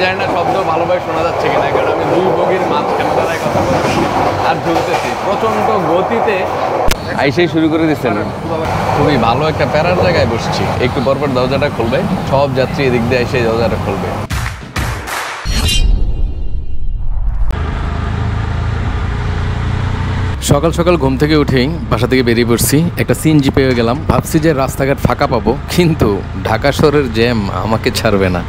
জানি না শব্দ ভালোভাবে শোনা যাচ্ছে কিনা, কারণ আমি দুই বগির মাঝখানে দাঁড়ায় কথা বলছি আর ঝুলতেছি প্রচণ্ড গতিতে। আইসেই শুরু করে দিচ্ছেন। খুবই ভালো একটা প্যারার জায়গায় বসছি। একটু পরপর দরজাটা খুলবে, সব যাত্রী এদিক দিয়ে এসে দরজাটা খুলবে। সকাল সকাল ঘুম থেকে উঠেই বাসা থেকে বেরিয়ে পড়ছি। একটা সিএনজি পেয়ে গেলাম। ভাবছি যে রাস্তাঘাট ফাঁকা পাবো, কিন্তু ঢাকা শহরের জ্যাম আমাকে ছাড়বে না।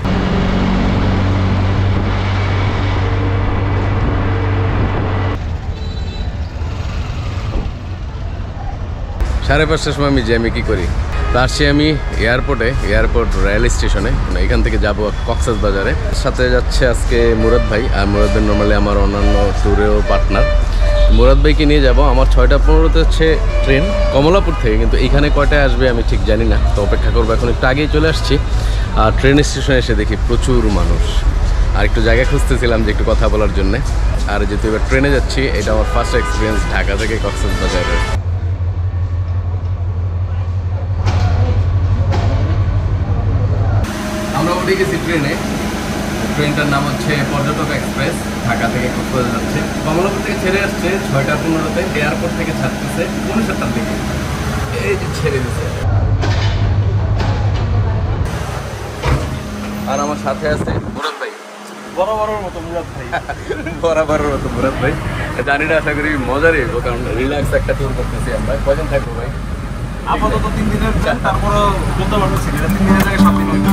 5:30টার সময় আমি জ্যামে কি করি, আসছি আমি এয়ারপোর্ট রেল স্টেশনে। এখান থেকে যাব কক্সবাজারে। সাথে যাচ্ছে আজকে মুরাদ ভাই। আর মুরাদ ভাই নর্মালি আমার অন্যান্য ট্যুরেও পার্টনার। মুরাদ ভাইকে নিয়ে যাব। আমার 6:15-তে হচ্ছে ট্রেন কমলাপুর থেকে, কিন্তু এখানে কয়টায় আসবে আমি ঠিক জানি না, তো অপেক্ষা করবো। এখন একটু আগেই চলে আসছি। আর ট্রেন স্টেশনে এসে দেখি প্রচুর মানুষ। আর একটু জায়গা খুঁজতেছিলাম যে একটু কথা বলার জন্যে। আর যেহেতু এবার ট্রেনে যাচ্ছি, এটা আমার ফার্স্ট এক্সপিরিয়েন্স ঢাকা থেকে কক্সবাজারের। আমরা উঠে গেছি ট্রেনে। ট্রেনটার নাম হচ্ছে পর্যটক এক্সপ্রেস, ঢাকা থেকে কক্সবাজার যাচ্ছে। কমলাপুর থেকে ছেড়ে আসছে 6:15-তে, এয়ারপোর্ট থেকে ছাড়তেছে 7:30টার দিকে। এই যে ছেড়ে দিচ্ছে। আর আমার সাথে আছে মুরাদ ভাই। বরাবরের মতো মুরাদ ভাই। বরাবরের মতো মুরাদ ভাই। জানি না, আশা করি মজারই হইব, কারণ রিল্যাক্স একটা ট্যুর করতেছি আমরা। কয়দিন থাকবো ভাই? আপাতত 3 দিনের, তারপরও বলতে পারতেছি 3 দিনের জায়গায় 7 দিন হইতো।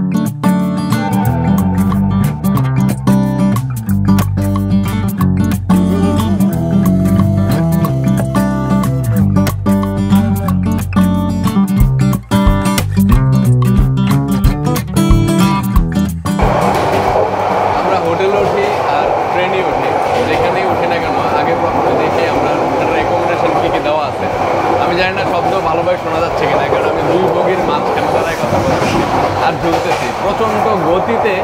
জানি না শব্দ ভালোভাবে শোনা যাচ্ছে কিনা, কারণ আমি দুই বগির মাঝখানে দাঁড়ায় কথা বলছি আর ঝুলতেছি প্রচণ্ড গতিতে।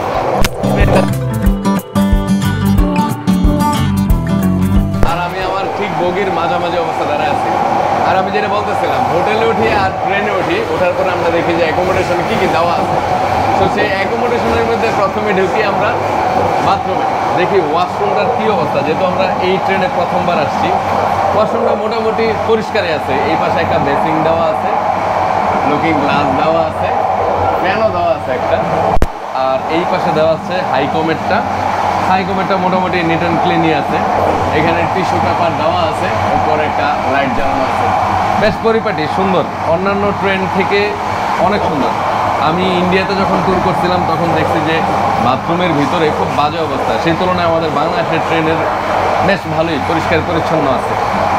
আর আমি আমার ঠিক বগির মাঝামাঝি অবস্থা দাঁড়ায় আছি। আর আমি যেটা বলতেছিলাম, হোটেলে উঠি আর ট্রেনে উঠি, ওঠার পরে আমরা দেখি যে অ্যাকোমোডেশনে কী কী দেওয়া আছে। তো সেই অ্যাকোমোডেশনের মধ্যে প্রথমে ঢুকি আমরা বাথরুমে, দেখি ওয়াশরুমটার কী অবস্থা। যেহেতু আমরা এই ট্রেনে প্রথমবার আসছি, ওয়াশরুমটা মোটামুটি পরিষ্কারই আছে। এই পাশে একটা বেসিং দেওয়া আছে, লুকিং গ্লাস দেওয়া আছে, ফ্যানও দেওয়া আছে একটা। আর এই পাশে দেওয়া আছে হাইকমেটটা মোটামুটি নিট অ্যান্ড ক্লিনই আছে। এখানে টিস্যু পেপার দেওয়া আছে, উপরে একটা লাইট জ্বালানো আছে। বেশ পরিপাটি, সুন্দর, অন্যান্য ট্রেন থেকে অনেক সুন্দর। আমি ইন্ডিয়াতে যখন ট্যুর করছিলাম তখন দেখছি যে বাথরুমের ভিতরে খুব বাজে অবস্থা। সেই তুলনায় আমাদের বাংলাদেশের ট্রেনের বেশ ভালোই পরিষ্কার পরিচ্ছন্ন আছে।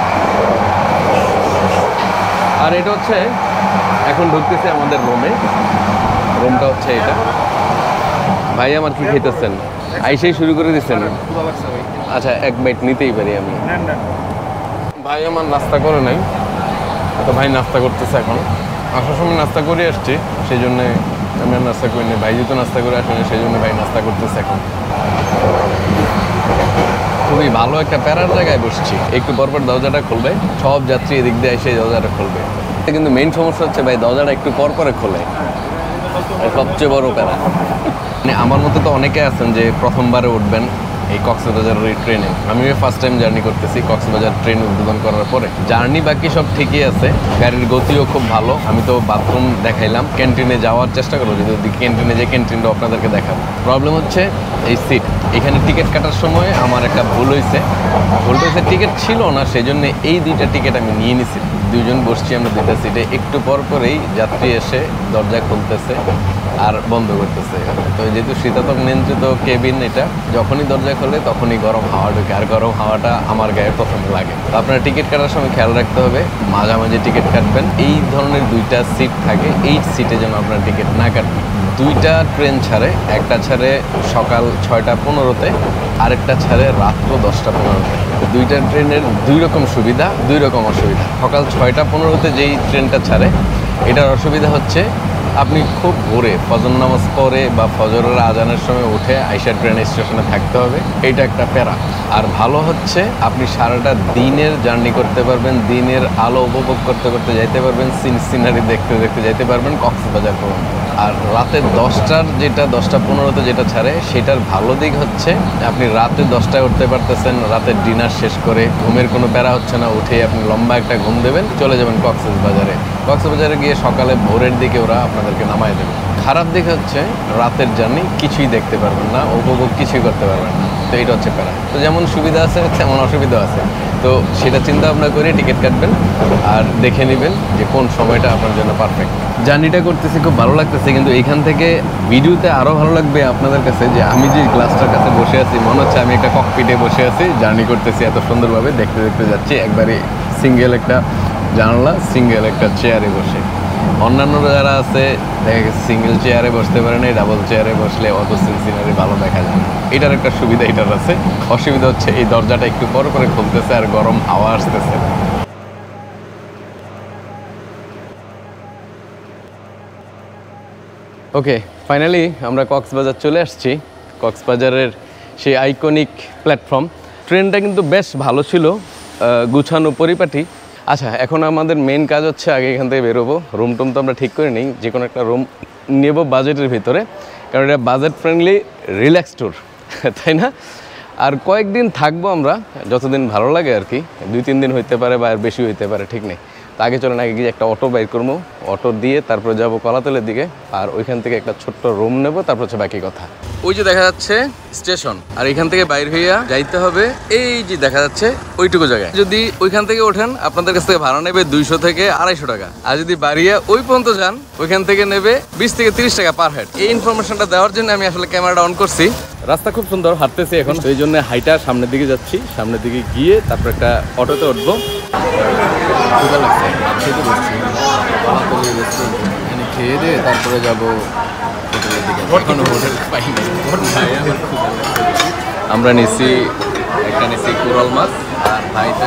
আর এটা হচ্ছে এখন ঢুকতেছে আমাদের রুমটা হচ্ছে এটা। ভাই আমার কি খেতেছেন? আইসেই শুরু করে দিচ্ছেন? আচ্ছা, এক বাইট নিতেই পারি আমি। ভাই আমার নাস্তা করে নাই, তো ভাই নাস্তা করতেছে এখন। আসার সময় নাস্তা করে আসছি, সেই জন্যে আমি আর নাস্তা করিনি। ভাই যেহেতু নাস্তা করে আসেনি, সেই জন্য ভাই নাস্তা করতেছে এখন। খুবই ভালো একটা প্যারার জায়গায় বসছি। একটু পরপর দরজাটা খুলবে, সব যাত্রী এদিক দিয়ে এসে দরজাটা খুলবে। কিন্তু মেইন সমস্যা হচ্ছে ভাই দরজাটা একটু পরে খোলে, সবচেয়ে বড় প্যারা। মানে আমার মতো তো অনেকে আছেন যে প্রথমবারে উঠবেন এই কক্সবাজারের এই ট্রেনে। আমিও ফার্স্ট টাইম জার্নি করতেছি কক্সবাজার ট্রেন উদ্বোধন করার পরে। জার্নি বাকি সব ঠিকই আছে, গাড়ির গতিও খুব ভালো। আমি তো বাথরুম দেখাইলাম, ক্যান্টিনে যাওয়ার চেষ্টা করবো, যদি ক্যান্টিনে যে ক্যান্টিনটা আপনাদেরকে দেখাবো। প্রবলেম হচ্ছে এই সিট। এখানে টিকিট কাটার সময় আমার একটা ভুল হয়েছে, টিকিট ছিল না, সেই জন্য এই 2টা টিকিট আমি নিয়ে নিছি। 2 জন বসছি আমরা 2টা সিটে। একটু পরেই যাত্রী এসে দরজা খুলতেছে আর বন্ধ করতেছে। তো যেহেতু শীতাতপ নিয়ন্ত্রিত কেবিন, এটা যখনই দরজা খোলে তখনই গরম হাওয়া ঢুকে, আর গরম হাওয়াটা আমার গায়ে প্রথমে লাগে। তো আপনারা টিকিট কাটার সময় খেয়াল রাখতে হবে, মাঝামাঝি টিকিট কাটবেন। এই ধরনের 2টা সিট থাকে, এই সিটে যেন আপনার টিকিট না কাটবেন। 2টা ট্রেন ছাড়ে, একটা ছাড়ে সকাল 6:15-তে, আরেকটা ছাড়ে রাত্র 10:15-তে। 2টা ট্রেনের 2 রকম সুবিধা, 2 রকম অসুবিধা। সকাল 6:15-তে যেই ট্রেনটা ছাড়ে, এটার অসুবিধা হচ্ছে আপনি খুব ভোরে ফজর নামাজ পড়ে বা ফজরের আজানের সময় উঠে আইসা ট্রেন স্টেশনে থাকতে হবে, এইটা একটা প্যারা। আর ভালো হচ্ছে আপনি সারাটা দিনের জার্নি করতে পারবেন, দিনের আলো উপভোগ করতে করতে যাইতে পারবেন, সিনারি দেখতে দেখতে যাইতে পারবেন কক্সবাজার পর্যন্ত। আর রাতে 10টার যেটা 10:15-তে যেটা ছাড়ে সেটার ভালো দিক হচ্ছে আপনি রাতে 10টায় উঠতে পারতেছেন, রাতের ডিনার শেষ করে ঘুমের কোনো প্যারা হচ্ছে না, উঠেই আপনি লম্বা একটা ঘুম দেবেন, চলে যাবেন কক্সবাজারে। কক্সবাজারে গিয়ে সকালে ভোরের দিকে ওরা আপনাদেরকে নামায় দেবে। খারাপ দিক হচ্ছে রাতের জার্নি কিছুই দেখতে পারবেন না, উপভোগ কিছুই করতে পারবেন না। তো এইটা হচ্ছে প্যারা। তো যেমন সুবিধা আছে তেমন অসুবিধা আছে, তো সেটা চিন্তা ভাবনা করে টিকিট কাটবেন আর দেখে নেবেন যে কোন সময়টা আপনার জন্য পারফেক্ট। জার্নিটা করতেছি খুব ভালো লাগতেছে, কিন্তু এইখান থেকে ভিডিওতে আরও ভালো লাগবে আপনাদের কাছে যে আমি যে গ্লাসটার কাছে বসে আছি মনে হচ্ছে আমি একটা ককপিটে বসে আছি, জার্নি করতেছি এত সুন্দরভাবে, দেখতে দেখতে যাচ্ছি। একবারে সিঙ্গেল একটা জানলা, সিঙ্গেল একটা চেয়ারে বসে। অন্যান্য যারা আছে দেখা গেছে সিঙ্গেল চেয়ারে বসতে পারে না, ডাবল চেয়ারে বসলে অত সিনারি ভালো দেখা যায় না। এটার একটা সুবিধা এটার আছে, অসুবিধা হচ্ছে এই দরজাটা একটু পর করে খুলতেছে আর গরম হাওয়া আসতেছে। ওকে, ফাইনালি আমরা কক্সবাজার চলে আসছি। কক্সবাজারের সেই আইকনিক প্ল্যাটফর্ম। ট্রেনটা কিন্তু বেশ ভালো ছিল, গুছানো পরিপাটি। আচ্ছা, এখন আমাদের মেন কাজ হচ্ছে আগে এখান থেকে বেরোবো। রুম টুম তো আমরা ঠিক করে নিই, যে কোনো একটা রুম নেব বাজেটের ভিতরে, কারণ এটা বাজেট ফ্রেন্ডলি রিল্যাক্স ট্যুর, তাই না? আর কয়েকদিন থাকবো আমরা, যতদিন ভালো লাগে আর কি, 2-3 দিন হইতে পারে বা আর বেশি হইতে পারে, ঠিক নেই। তা আগে চলেন আগে গিয়ে একটা অটো বাইর করবো, অটো দিয়ে তারপরে যাবো কলাতলের দিকে, আর ওইখান থেকে একটা ছোট্ট রুম নেবো, তারপর হচ্ছে বাকি কথা। ওই যে দেখা যাচ্ছে স্টেশন, আর এখান থেকে বাইর হইয়া যাইতে হবে এই যে দেখা যাচ্ছে ওইটুকু জায়গায়। যদি ওইখান থেকে ওঠেন আপনাদের কাছ থেকে ভাড়া নেবে 200 থেকে 250 টাকা, আর যদি বাড়িয়া ওই পর্যন্ত যান ওইখান থেকে নেবে 20 থেকে 30 টাকা পার হেড। এই ইনফরমেশনটা দেওয়ার জন্য আমি আসলে ক্যামেরাটা অন করছি। রাস্তা খুব সুন্দর, হাঁটতেছি এখন, এই জন্য হাইটা সামনের দিকে যাচ্ছি। সামনের দিকে গিয়ে তারপর একটা অটোতে উঠবো। খেয়ে দিয়ে তারপরে যাবো হোটেলের দিকে। এখনো হোটেল পাইনি। আমরা নিছি একটা নিছি কোরাল মাছ, আর ভাই তো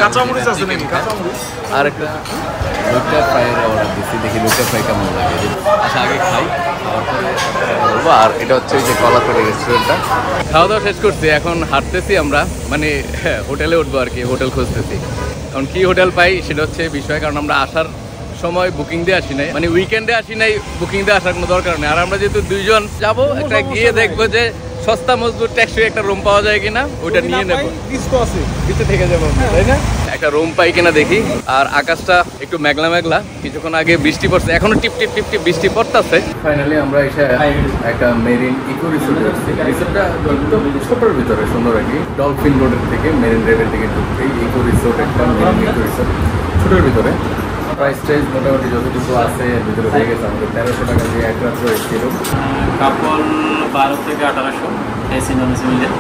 আর একটা লুটা ফ্রাইয়ের অর্ডার দিচ্ছি, দেখি লুটা ফ্রাই কেমন লাগে। আচ্ছা আগে খাই, খাওয়ার পরে বলবো। আর এটা হচ্ছে ওই যে কলাতলি রেস্টুরেন্টটা। খাওয়া দাওয়া শেষ করছি, এখন হাঁটতেছি আমরা, মানে হোটেলে উঠবো আর কি, হোটেল খুঁজতেছি। কারণ কী হোটেল পাই সেটা হচ্ছে বিষয়, কারণ আমরা আসার সময় বুকিং দিয়ে আসি নাই, মানে উইকেন্ডে আসি নাই, বুকিং দিয়ে আসার কোনো দরকার নেই। আর আমরা যেহেতু 2 জন যাবো, একটা গিয়ে দেখবো যে সস্তা মজবুত ট্যাক্সি একটা রুম পাওয়া যায় কিনা, ওইটা নিয়ে নেবো, ভিতরে থেকে যাবো, তাই না? একটা রুম পাই কিনা দেখি। আর আকাশটা একটু মেঘলা মেঘলা, কিছুক্ষণ আগে বৃষ্টি পড়ছে, এখনো টিপ টিপ টিপ টিপ বৃষ্টি পড়তেছে। ফাইনালি আমরা এসে একটা মেরিন ইকো রিসোর্টে আসছি। রিসোর্টটা একদম ছোটোর ভিতরে, সুন্দর আর কি। ডলফিন রোডের থেকে মেরিন ড্রাইভের দিকে ঢুকতে ইকো রিসোর্ট, একটা মেরিন ইকো রিসোর্ট, ছোটোর ভিতরে। প্রাইস টাইস মোটামুটি যতটুকু আছে ভিতরে হয়ে গেছে আমাদের 1300 টাকা দিয়ে এক রাত্র এসেছিল। কাপল 12 থেকে 1800, এসি নন এসি মিলে।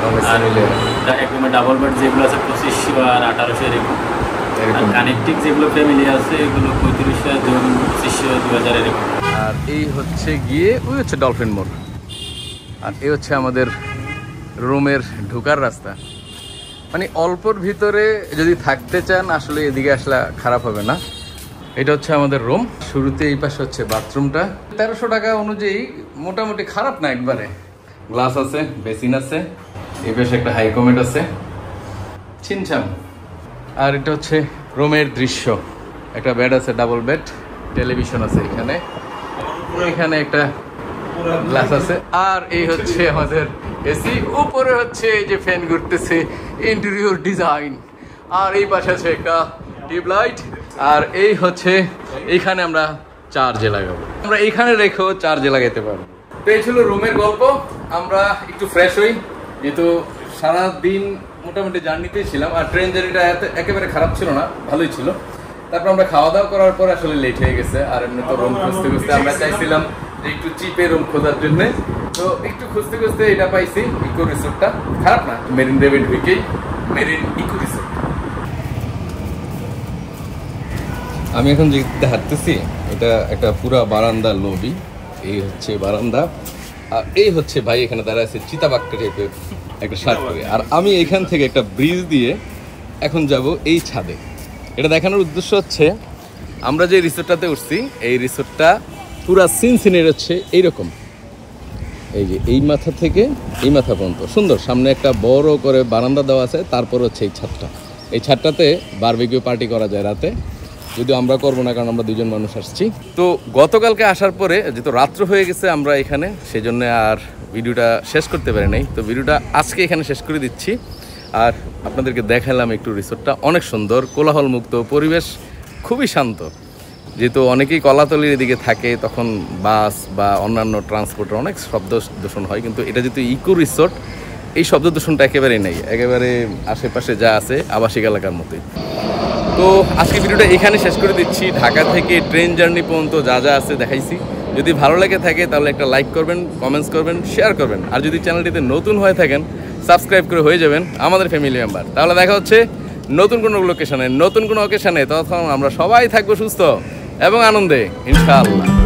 আর একদম ডাবল বেড যেগুলো আছে 2500 আর 1800 এরকম। কানেক্টিং যেগুলো ফ্যামিলি আছে এগুলো 3500, 2500, 2000 এরকম। আর এই হচ্ছে গিয়ে ওই হচ্ছে ডলফিন মোড়, আর এই হচ্ছে আমাদের রুমের ঢোকার রাস্তা। মানে অল্পর ভিতরে যদি থাকতে চান আসলে এদিকে আসলে খারাপ হবে না। এটা হচ্ছে আমাদের রুম। শুরুতে এই পাশে হচ্ছে বাথরুমটা। 1300 টাকা অনুযায়ী মোটামুটি খারাপ না একবারে। গ্লাস আছে, বেসিন আছে, এই পাশে একটা হাই কমেট আছে, ছিনছাম। আর এটা হচ্ছে রুমের দৃশ্য। একটা বেড আছে, ডাবল বেড, টেলিভিশন আছে এখানে, এখানে একটা গ্লাস আছে। আর এই হচ্ছে আমাদের এসি, উপরে হচ্ছে এই যে ফ্যান ঘুরতেছে, ইন্টেরিয়র ডিজাইন। আর এই পাশে আছে একটা টিউবলাইট। আর এই হচ্ছে এইখানে আমরা চার্জে লাগাবো, আমরা এইখানে রেখেও চার্জে লাগাইতে পারবো। তো এই ছিল রুমের গল্প। আমরা একটু ফ্রেশ হই, যেহেতু সারাদিন মোটামুটি জার্নিতেই ছিলাম। আর ট্রেন জার্নিটা একেবারে খারাপ ছিল না, ভালোই ছিল। তারপর আমরা খাওয়া দাওয়া করার পর আসলে লেট হয়ে গেছে। আর এমনি তো রুম খুঁজতে খুঁজতে আমরা চাইছিলাম যে একটু চিপে রুম খোঁজার জন্য, তো একটু খুঁজতে খুঁজতে এটা পাইছি, ইকো রিসোর্টটা। খারাপ না, মেরিন ড্রাইভে ঢুকেই মেরিন ইকো রিসোর্ট। আমি এখন যেতে হাঁটতেছি, এটা একটা পুরা বারান্দা লবি। এই হচ্ছে বারান্দা, আর এই হচ্ছে ভাই এখানে দাঁড়ায় আছে চিতাবাঘটা টাইপের একটা শার্ট পরে। আর আমি এখান থেকে একটা ব্রিজ দিয়ে এখন যাব এই ছাদে। এটা দেখানোর উদ্দেশ্য হচ্ছে আমরা যে রিসোর্টটাতে উঠছি, এই রিসোর্টটা পুরা সিনসিনের হচ্ছে এইরকম। এই যে এই মাথা থেকে এই মাথা পর্যন্ত সুন্দর। সামনে একটা বড় করে বারান্দা দেওয়া আছে, তারপর হচ্ছে এই ছাদটা। এই ছাদটাতে বারবিকিউ পার্টি করা যায় রাতে। যদিও আমরা করবো না, কারণ আমরা দুজন মানুষ আসছি। তো গতকালকে আসার পরে যেহেতু রাত্র হয়ে গেছে আমরা এখানে, সেই জন্য আর ভিডিওটা শেষ করতে পারি নাই। তো ভিডিওটা আজকে এখানে শেষ করে দিচ্ছি। আর আপনাদেরকে দেখালাম একটু রিসোর্টটা অনেক সুন্দর, কোলাহল মুক্ত পরিবেশ, খুবই শান্ত। যেহেতু অনেকেই কলাতলির এদিকে থাকে, তখন বাস বা অন্যান্য ট্রান্সপোর্টের অনেক শব্দ দূষণ হয়, কিন্তু এটা যেহেতু ইকো রিসোর্ট, এই শব্দ দূষণটা একেবারেই নেই, একেবারে আশেপাশে যা আছে আবাসিক এলাকার মতোই। তো আজকে ভিডিওটা এখানে শেষ করে দিচ্ছি। ঢাকা থেকে ট্রেন জার্নি পর্যন্ত যা যা আছে দেখাইছি। যদি ভালো লেগে থাকে তাহলে একটা লাইক করবেন, কমেন্টস করবেন, শেয়ার করবেন। আর যদি চ্যানেলটিতে নতুন হয়ে থাকেন সাবস্ক্রাইব করে হয়ে যাবেন আমাদের ফ্যামিলি মেম্বার। তাহলে দেখা হচ্ছে নতুন কোনো লোকেশনে, নতুন কোনো অকেশনে। তখন আমরা সবাই থাকবো সুস্থ এবং আনন্দে, ইনশাআল্লাহ।